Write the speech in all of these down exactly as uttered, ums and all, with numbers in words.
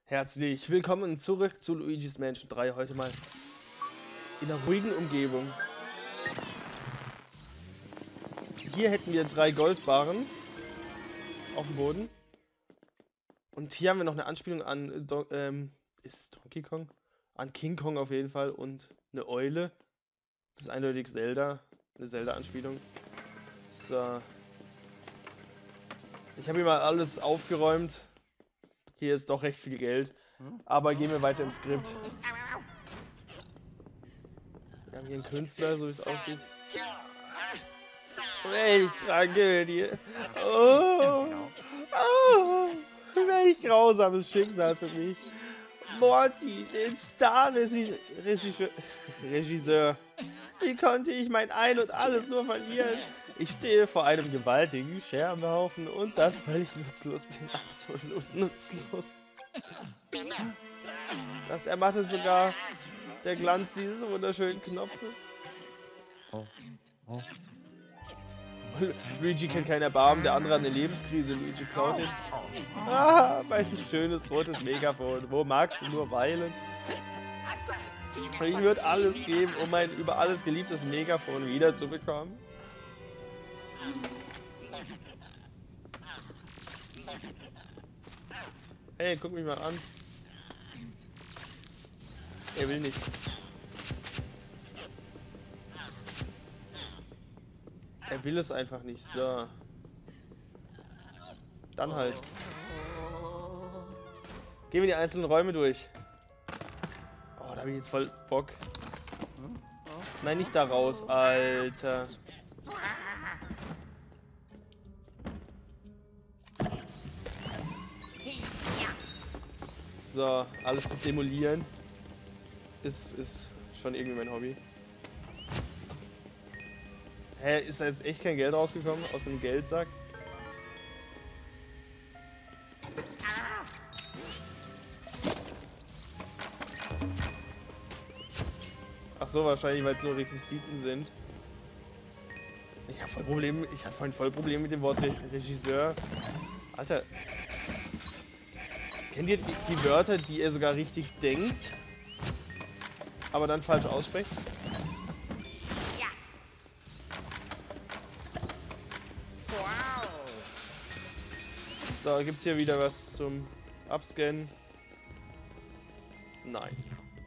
Herzlich willkommen zurück zu Luigi's Mansion drei. Heute mal in einer ruhigen Umgebung. Hier hätten wir drei Goldbarren auf dem Boden. Und hier haben wir noch eine Anspielung an Do ähm, ist Donkey Kong? An King Kong auf jeden Fall und eine Eule. Das ist eindeutig Zelda. Eine Zelda-Anspielung. So. Ich habe hier mal alles aufgeräumt. Hier ist doch recht viel Geld. Aber gehen wir weiter im Skript. Wir haben hier einen Künstler, so wie es aussieht. Welch Tragödie. Oh, oh, welch grausames Schicksal für mich. Morty, den Star-Regisseur. Regisseur. Wie konnte ich mein Ein und Alles nur verlieren? Ich stehe vor einem gewaltigen Scherbenhaufen und das, weil ich nutzlos bin. Absolut nutzlos. Das ermattet sogar der Glanz dieses wunderschönen Knopfes. Oh. Oh. Luigi kennt kein Erbarmen, der andere hat eine Lebenskrise. Luigi klaut ihn. Ah, mein schönes rotes Megafon. Wo magst du nur weilen? Ich würde alles geben, um mein über alles geliebtes Megafon wiederzubekommen. Hey, guck mich mal an. Er will nicht. Er will es einfach nicht. So. Dann halt. Gehen wir die einzelnen Räume durch. Oh, da habe ich jetzt voll Bock. Nein, nicht da raus, Alter. So, alles zu demolieren ist, ist schon irgendwie mein Hobby. Hä, ist da jetzt echt kein Geld rausgekommen aus dem Geldsack? Ach so, wahrscheinlich, weil es nur Requisiten sind. Ich habe voll Probleme, ich hatte vorhin voll Probleme mit dem Wort Re Regisseur. Alter. Kennt ihr die, die Wörter, die ihr sogar richtig denkt, aber dann falsch aussprecht? Ja. Wow. So, gibt's hier wieder was zum Abscannen? Nein.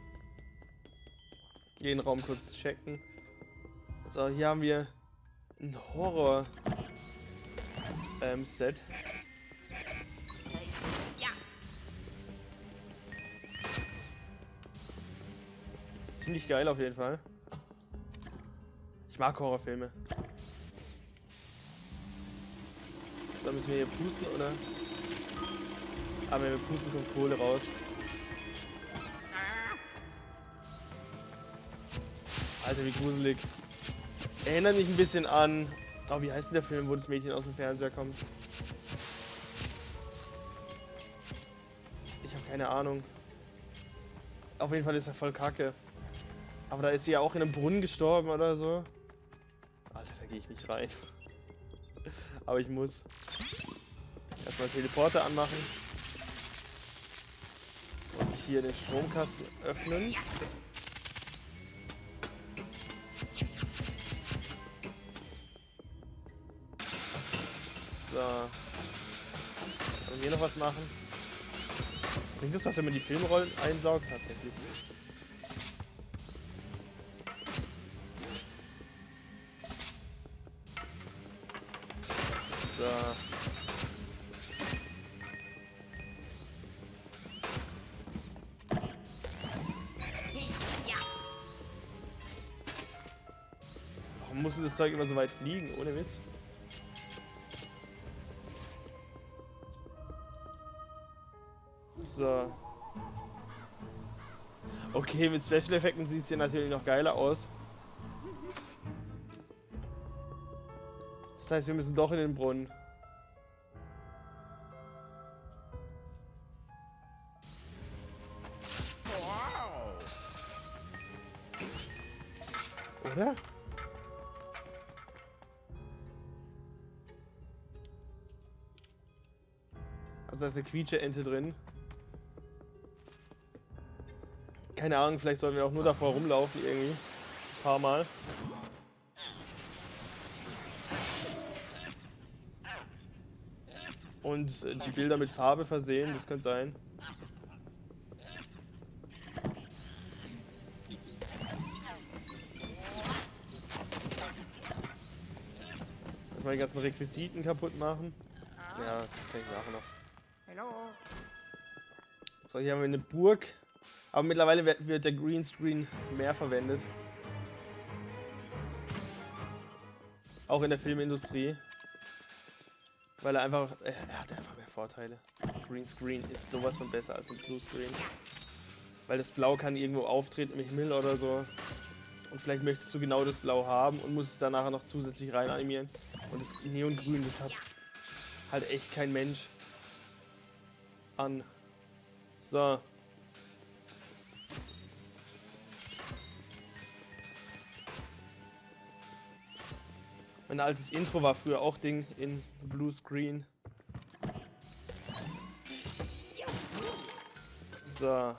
Den Raum kurz checken. So, hier haben wir ein Horror ähm, Set. Ja. Ziemlich geil auf jeden Fall. Ich mag Horrorfilme. So, müssen wir hier pusten, oder? Aber wenn wir pusten, kommt Kohle raus. Alter, wie gruselig. Erinnert mich ein bisschen an... Oh, wie heißt denn der Film, wo das Mädchen aus dem Fernseher kommt? Ich habe keine Ahnung. Auf jeden Fall ist er voll kacke. Aber da ist sie ja auch in einem Brunnen gestorben oder so. Alter, da gehe ich nicht rein. Aber ich muss. Erstmal Teleporter anmachen. Und hier den Stromkasten öffnen. So. Können wir hier noch was machen? Bringt das was, wenn man die Filmrollen einsaugt? Tatsächlich nicht. So. Ja. Warum muss denn das Zeug immer so weit fliegen? Ohne Witz. So. Okay, mit Special Effekten sieht es hier natürlich noch geiler aus. Das heißt, wir müssen doch in den Brunnen. Wow. Oder? Also da ist eine Quietsche-Ente drin. Keine Ahnung, vielleicht sollen wir auch nur davor rumlaufen irgendwie. Ein paar Mal. Und äh, die Bilder mit Farbe versehen, das könnte sein. Dass wir die ganzen Requisiten kaputt machen. Ja, kann ich nachher noch. Hello. So, hier haben wir eine Burg. Aber mittlerweile wird, wird der Greenscreen mehr verwendet. Auch in der Filmindustrie. Weil er einfach... Er, er hat einfach mehr Vorteile. Greenscreen ist sowas von besser als ein Bluescreen. Weil das Blau kann irgendwo auftreten im Himmel oder so. Und vielleicht möchtest du genau das Blau haben und musst es dann nachher noch zusätzlich rein animieren. Und das Neongrün, das hat halt echt kein Mensch an. So. Mein altes Intro war früher auch Ding in Bluescreen. So. Aber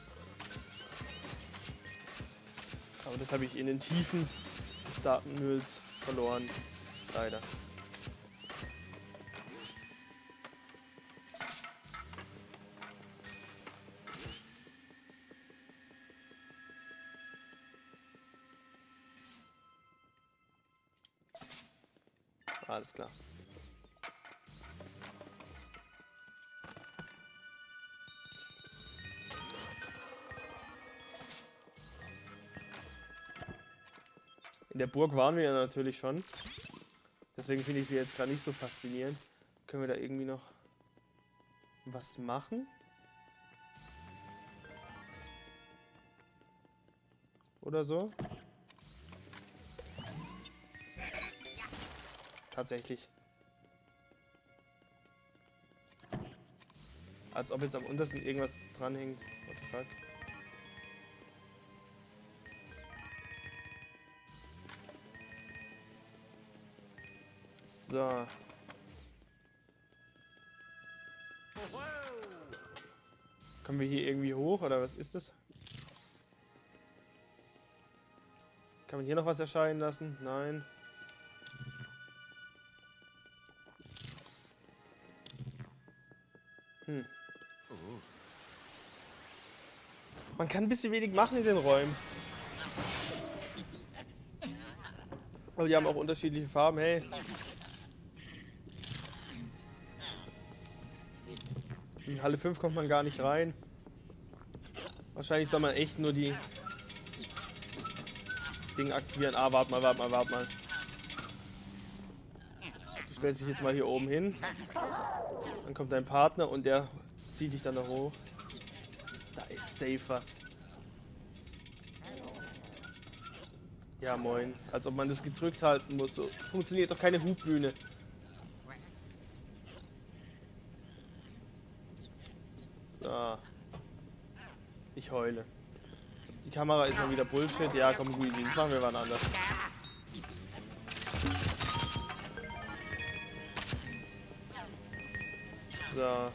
das habe ich in den Tiefen des Datenmülls verloren. Leider. Alles klar. In der Burg waren wir ja natürlich schon. Deswegen finde ich sie jetzt gerade nicht so faszinierend. Können wir da irgendwie noch was machen? Oder so? Tatsächlich. Als ob jetzt am untersten irgendwas dranhängt. What the fuck? So. Kommen wir hier irgendwie hoch oder was ist das? Kann man hier noch was erscheinen lassen? Nein. Hm. Man kann ein bisschen wenig machen in den Räumen. Aber die haben auch unterschiedliche Farben, hey. In Halle fünf kommt man gar nicht rein. Wahrscheinlich soll man echt nur die Dinge aktivieren. Ah, warte mal, warte mal, warte mal. Du stellst dich jetzt mal hier oben hin. Dann kommt dein Partner und der zieht dich dann da hoch. Da ist safe was. Ja, moin. Als ob man das gedrückt halten muss. So funktioniert doch keine Hubbühne. So. Ich heule. Die Kamera ist mal wieder Bullshit. Ja, komm, Luigi, das machen wir wann anders. So.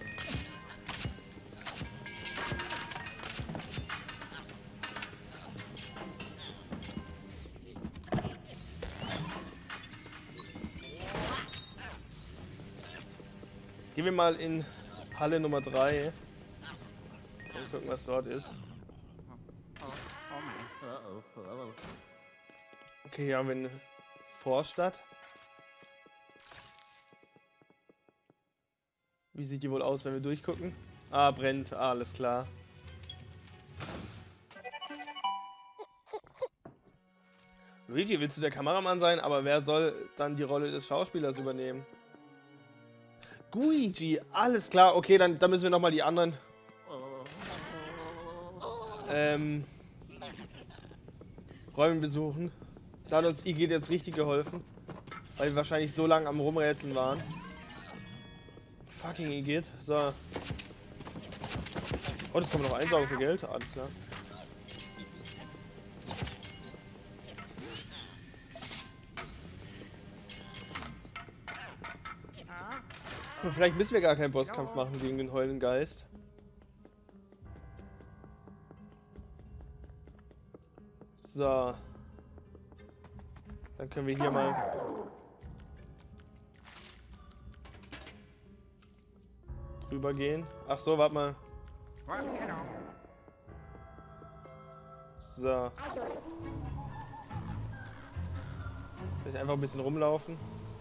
Gehen wir mal in Halle Nummer drei. Und gucken, was dort ist. Okay, hier haben wir eine Vorstadt. Wie sieht die wohl aus, wenn wir durchgucken? Ah, brennt. Ah, alles klar. Luigi, willst du der Kameramann sein? Aber wer soll dann die Rolle des Schauspielers übernehmen? Luigi, alles klar. Okay, dann, dann müssen wir nochmal die anderen ähm, Räume besuchen. Da hat uns Igitt jetzt richtig geholfen. Weil wir wahrscheinlich so lange am Rumrätseln waren. Fucking Igitt. So. Oh, das kann man noch einsaugen für Geld. Alles klar. Und vielleicht müssen wir gar keinen Bosskampf machen gegen den heulenden Geist. So. Dann können wir hier mal drüber gehen. Ach so, warte mal. So. Vielleicht einfach ein bisschen rumlaufen.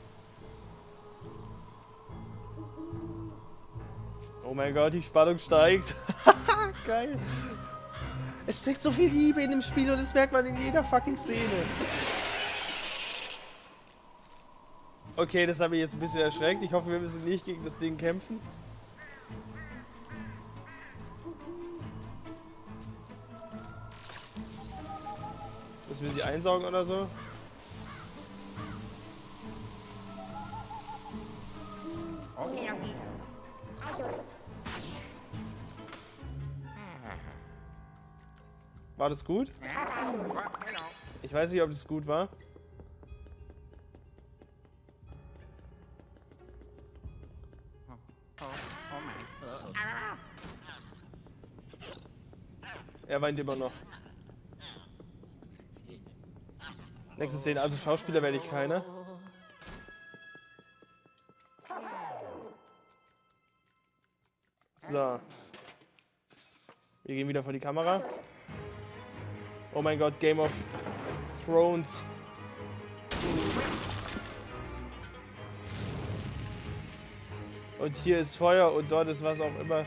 Oh mein Gott, die Spannung steigt. Geil. Es steckt so viel Liebe in dem Spiel und das merkt man in jeder fucking Szene. Okay, das hat mich jetzt ein bisschen erschreckt. Ich hoffe, wir müssen nicht gegen das Ding kämpfen. Müssen wir sie einsaugen oder so? War das gut? Ich weiß nicht, ob das gut war. Er weint immer noch. Nächste Szene, also Schauspieler werde ich keiner. So. Wir gehen wieder vor die Kamera. Oh mein Gott, Game of Thrones. Und hier ist Feuer und dort ist was auch immer.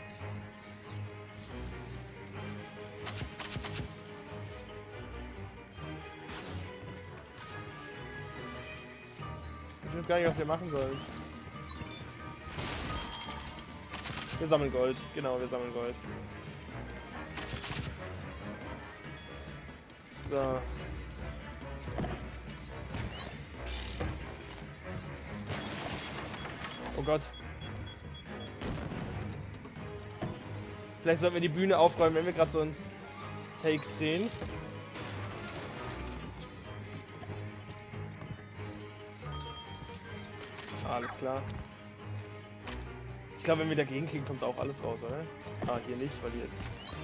Ich weiß gar nicht, was wir machen sollen. Wir sammeln Gold. Genau, wir sammeln Gold. So. Oh Gott. Vielleicht sollten wir die Bühne aufräumen, wenn wir gerade so einen Take drehen. Alles klar. Ich glaube, wenn wir dagegen kriegen, kommt auch alles raus, oder? Ah, hier nicht, weil hier ist...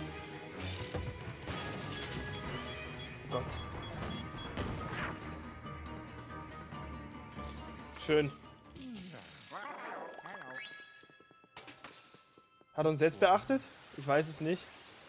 Oh Gott. Schön. Hat er uns jetzt beachtet? Ich weiß es nicht.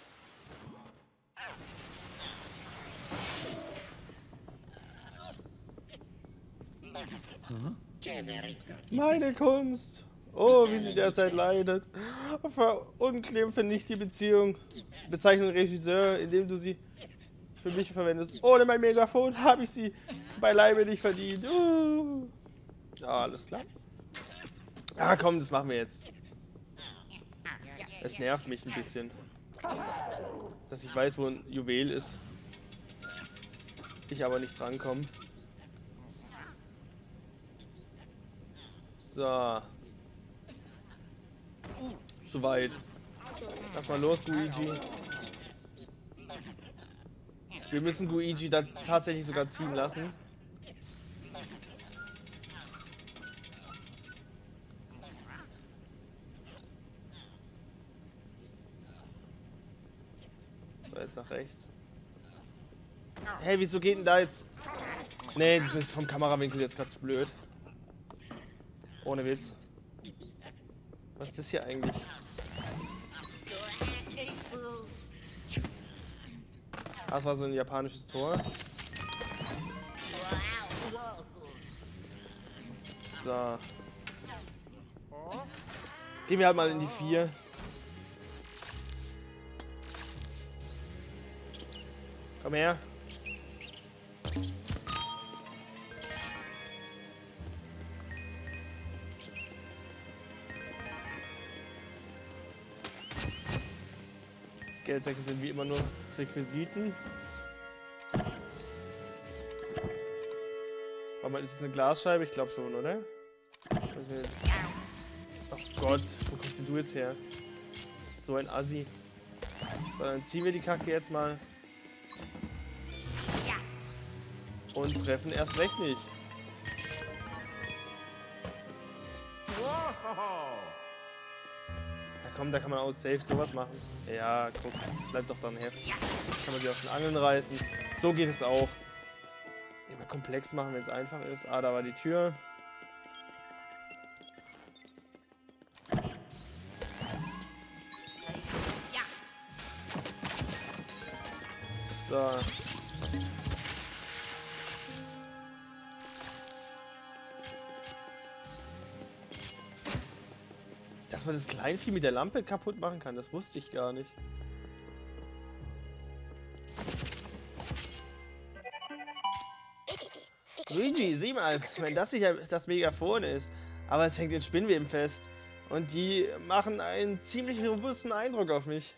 Meine Kunst! Oh, wie sie derzeit leidet. Verunkleben finde ich die Beziehung. Bezeichne den Regisseur, indem du sie für mich verwendest. Ohne mein Megafon habe ich sie beileibe nicht verdient. Uh. Ah, alles klar. Ah, komm, das machen wir jetzt. Es nervt mich ein bisschen, dass ich weiß, wo ein Juwel ist. Ich aber nicht drankomme. So. Zu weit. Lass mal los, Guigi. Wir müssen Guigi da tatsächlich sogar ziehen lassen. So, jetzt nach rechts. Hey, wieso geht denn da jetzt? Nee, das ist vom Kamerawinkel jetzt gerade zu blöd. Ohne Witz. Was ist das hier eigentlich? Ah, das war so ein japanisches Tor. So. Gehen wir halt mal in die vier. Komm her. Geldsäcke sind wie immer nur Requisiten. Aber ist es eine Glasscheibe? Ich glaube schon, oder? Ach Gott, wo kommst denn du jetzt her? So ein Assi. So, dann ziehen wir die Kacke jetzt mal. Und treffen erst recht nicht. Ja, komm, da kann man auch safe sowas machen. Ja, guck, das bleibt doch dann heftig. Kann man die aus den Angeln reißen. So geht es auch. Immer komplex machen, wenn es einfach ist. Ah, da war die Tür. Ja. So. Dass man das Kleinvieh mit der Lampe kaputt machen kann, das wusste ich gar nicht. Luigi, sieh mal, wenn das nicht das Megafon ist. Aber es hängt in Spinnweben fest. Und die machen einen ziemlich robusten Eindruck auf mich.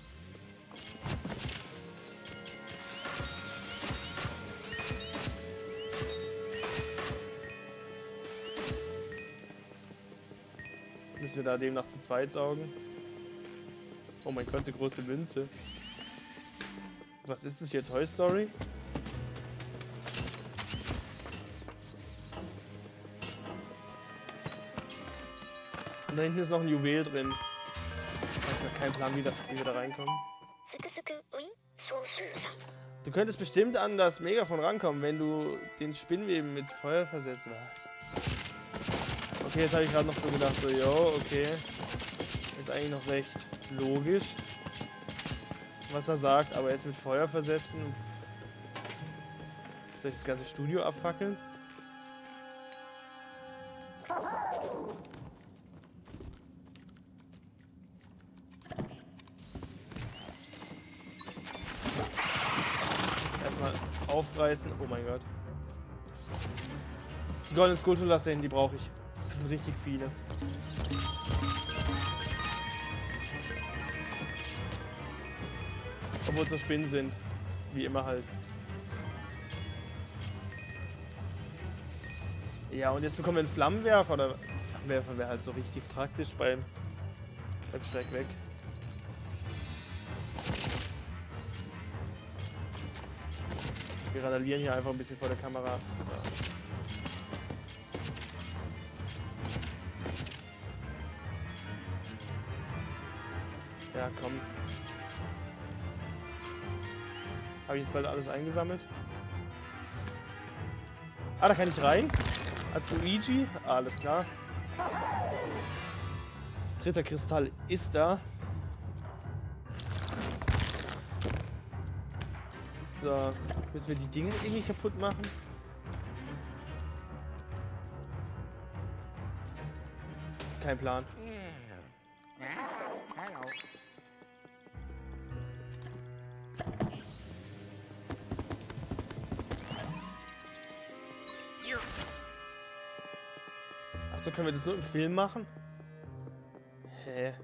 Müssen wir da demnach zu zweit saugen? Oh mein Gott, die große Münze. Was ist das hier? Toy Story? Und da hinten ist noch ein Juwel drin. Ich habe keinen Plan, wie, da, wie wir da reinkommen. Du könntest bestimmt an das Megafon rankommen, wenn du den Spinnweben mit Feuer versetzt. Was? Okay, jetzt habe ich gerade noch so gedacht, so, yo, okay. Ist eigentlich noch recht logisch, was er sagt, aber jetzt mit Feuer versetzen. Soll ich das ganze Studio abfackeln? Erstmal aufreißen. Oh mein Gott. Die goldenen Skulpturlaster hin, die brauche ich. Das sind richtig viele. Obwohl es so Spinnen sind. Wie immer halt. Ja, und jetzt bekommen wir einen Flammenwerfer. Oder Flammenwerfer wäre halt so richtig praktisch beim, beim Schreck weg. Wir randalieren hier einfach ein bisschen vor der Kamera. So. Ja, komm. Habe ich jetzt bald alles eingesammelt? Ah, da kann ich rein. Als Luigi. Ah, alles klar. Dritter Kristall ist da. So. Müssen wir die Dinge irgendwie kaputt machen? Kein Plan. Ja. Hallo. Hier. Achso, können wir das nur im Film machen? Hä?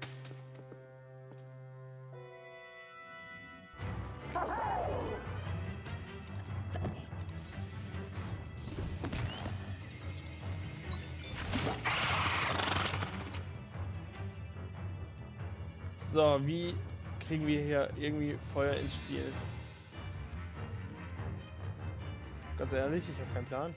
So, wie kriegen wir hier irgendwie Feuer ins Spiel? Ganz ehrlich, ich habe keinen Plan.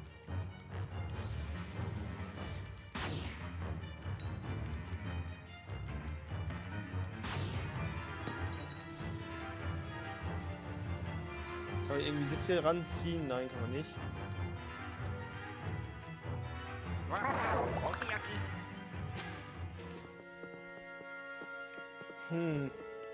Kann man irgendwie das hier ranziehen? Nein, kann man nicht. Wow. Okay, okay. Hm.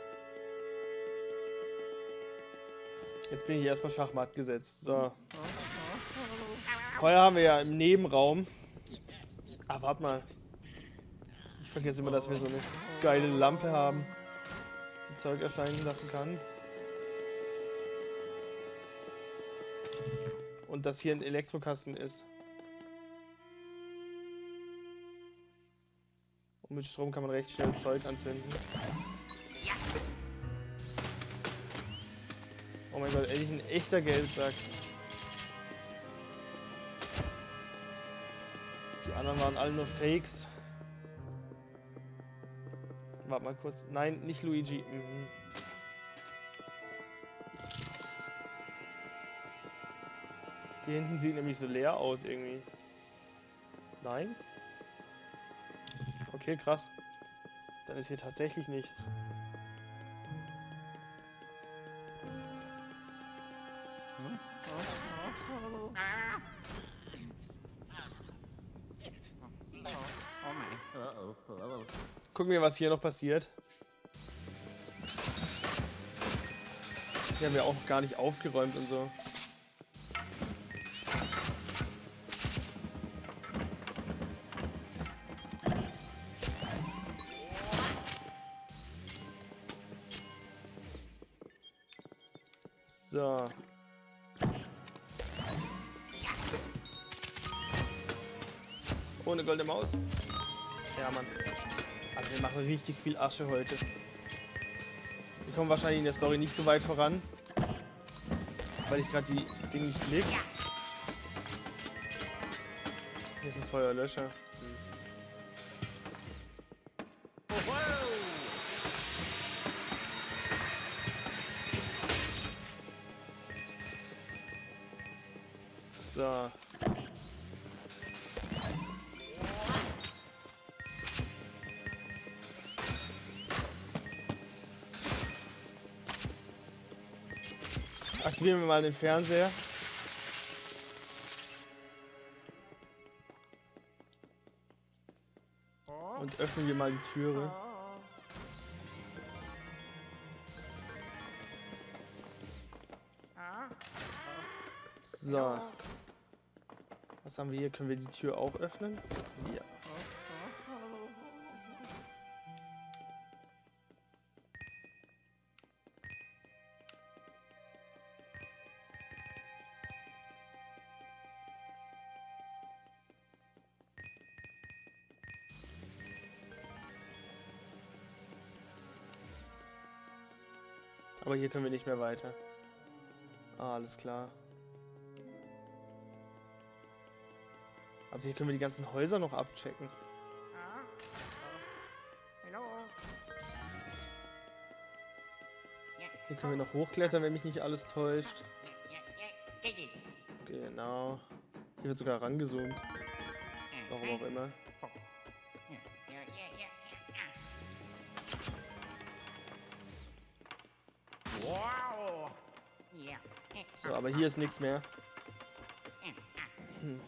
Jetzt bin ich erstmal Schachmatt gesetzt. So. Feuer haben wir ja im Nebenraum. Ah, warte mal. Ich vergesse immer, dass wir so eine geile Lampe haben, die Zeug erscheinen lassen kann. Und dass hier ein Elektrokasten ist. Und mit Strom kann man recht schnell Zeug anzünden. Oh mein Gott, endlich ein echter Geldsack. Die anderen waren alle nur Fakes. Warte mal kurz. Nein, nicht Luigi. Mhm. Hier hinten sieht nämlich so leer aus irgendwie. Nein? Okay, krass. Dann ist hier tatsächlich nichts. Ah. Oh mein. Oh, oh, oh, oh. Gucken wir, was hier noch passiert. Hier haben wir auch noch gar nicht aufgeräumt und so. So. Ohne goldene Maus. Ja, Mann. Also wir machen richtig viel Asche heute. Wir kommen wahrscheinlich in der Story nicht so weit voran. Weil ich gerade die Dinge nicht klick. Hier ist ein Feuerlöscher. Hm. So. Aktivieren wir mal den Fernseher. Und öffnen wir mal die Türe. So. Was haben wir hier? Können wir die Tür auch öffnen? Ja. Aber hier können wir nicht mehr weiter. Ah, alles klar. Also hier können wir die ganzen Häuser noch abchecken. Hier können wir noch hochklettern, wenn mich nicht alles täuscht. Genau. Hier wird sogar rangezoomt. Warum auch immer. Wow. So, aber hier ist nichts mehr. Hm.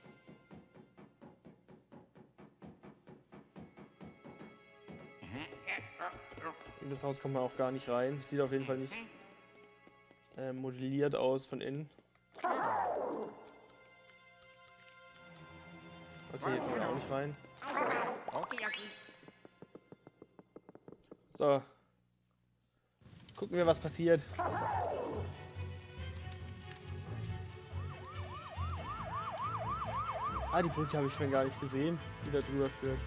In das Haus kommt man auch gar nicht rein. Sieht auf jeden Fall nicht äh, modelliert aus von innen. Okay, hier kommen wir auch nicht rein. So. Gucken wir, was passiert. Ah, die Brücke habe ich schon gar nicht gesehen, die da drüber führt.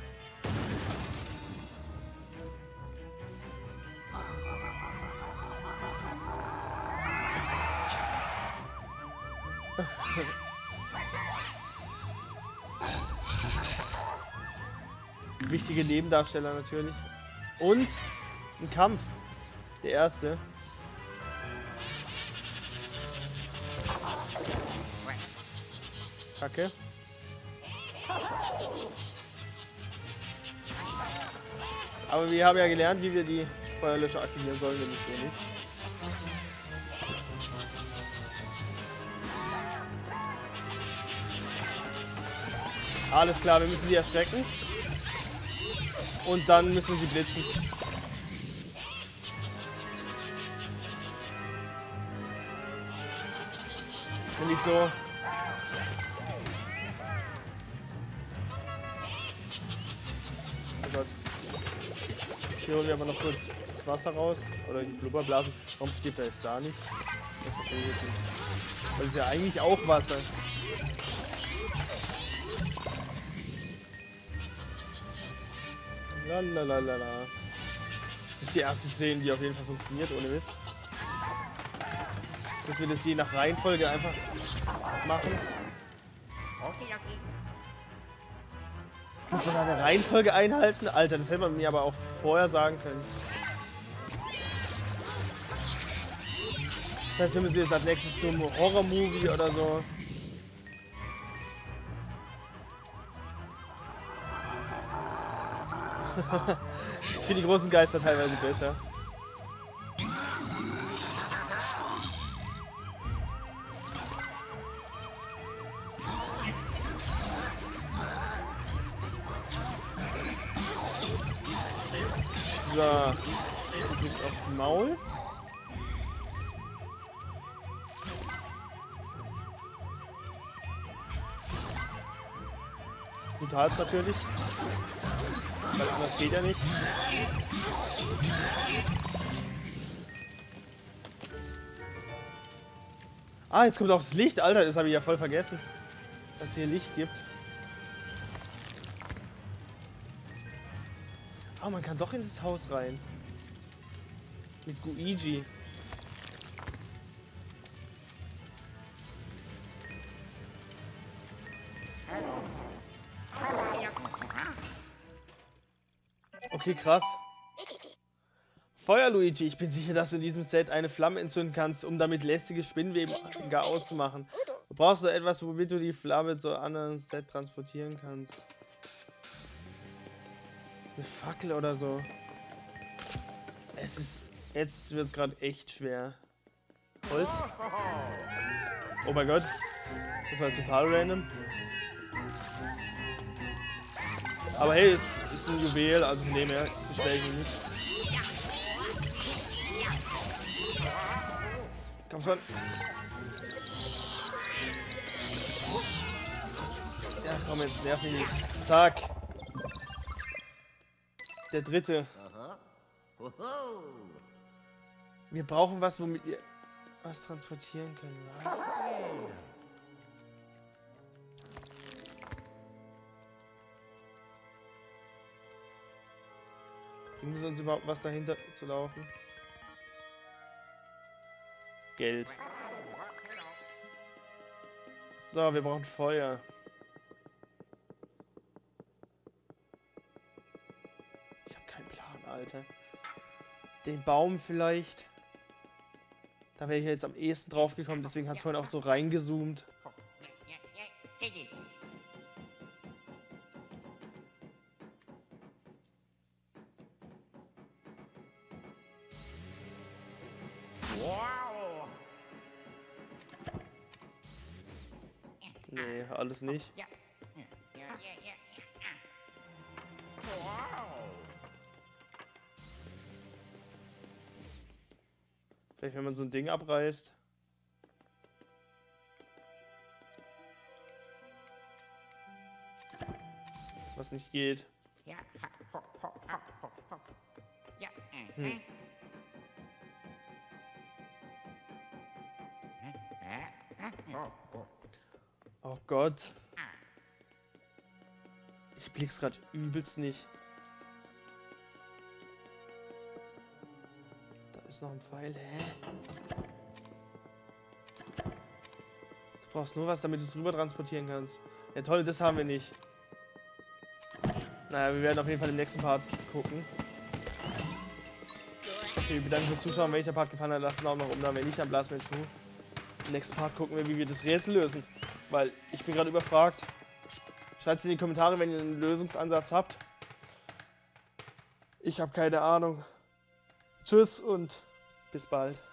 Wichtige Nebendarsteller natürlich. Und ein Kampf. Der erste. Kacke. Aber wir haben ja gelernt, wie wir die Feuerlöscher aktivieren sollen, wenn nicht so nicht. Alles klar, wir müssen sie erschrecken. Und dann müssen wir sie blitzen. Und nicht so. Oh Gott. Hier holen wir aber noch kurz das Wasser raus. Oder die Blubberblasen. Warum steht da jetzt da nicht? Das verstehe ich jetzt nicht. Weil es ja eigentlich auch Wasser. Lalalala. Das ist die erste Szene, die auf jeden Fall funktioniert, ohne Witz. Dass wir das je nach Reihenfolge einfach machen. Muss man da eine Reihenfolge einhalten? Alter, das hätte man mir aber auch vorher sagen können. Das heißt, wir müssen jetzt als nächstes zum Horror-Movie oder so. finde die großen Geister teilweise besser. So, du kriegst aufs Maul. Brutalst natürlich. Weil anders geht ja nicht. Ah, jetzt kommt auch das Licht. Alter, das habe ich ja voll vergessen. Dass es hier Licht gibt. Ah, man kann doch in das Haus rein. Mit Guigi. Okay, krass. Feuer, Luigi. Ich bin sicher, dass du in diesem Set eine Flamme entzünden kannst, um damit lästige Spinnweben gar auszumachen. Du brauchst so etwas, womit du die Flamme zu einem anderen Set transportieren kannst. Eine Fackel oder so. Es ist... Jetzt wird es gerade echt schwer. Holz. Oh mein Gott. Das war jetzt total random. Aber hey, es ist ein Juwel, also von dem her beschwere ich mich nicht. Komm schon. Ja, komm jetzt, nerv mich nicht. Zack. Der dritte. Wir brauchen was, womit wir was transportieren können. Was? Bringt es uns überhaupt was dahinter zu laufen? Geld. So, wir brauchen Feuer. Ich habe keinen Plan, Alter. Den Baum vielleicht. Da wäre ich jetzt am ehesten drauf gekommen, deswegen hat es vorhin auch so reingezoomt. Nee, alles nicht. Vielleicht wenn man so ein Ding abreißt. Was nicht geht. Hm. Oh Gott. Ich blick's gerade übelst nicht. Da ist noch ein Pfeil. Hä? Du brauchst nur was, damit du es rüber transportieren kannst. Ja toll, das haben wir nicht. Naja, wir werden auf jeden Fall im nächsten Part gucken. Okay, wir bedanken fürs Zuschauen. Wenn euch der Part gefallen hat, lasst einen Daumen nach oben da. Wenn nicht, dann blasst mir den Schuh. Im nächsten Part gucken wir, wie wir das Rätsel lösen. Weil ich bin gerade überfragt. Schreibt es in die Kommentare, wenn ihr einen Lösungsansatz habt. Ich habe keine Ahnung. Tschüss und bis bald.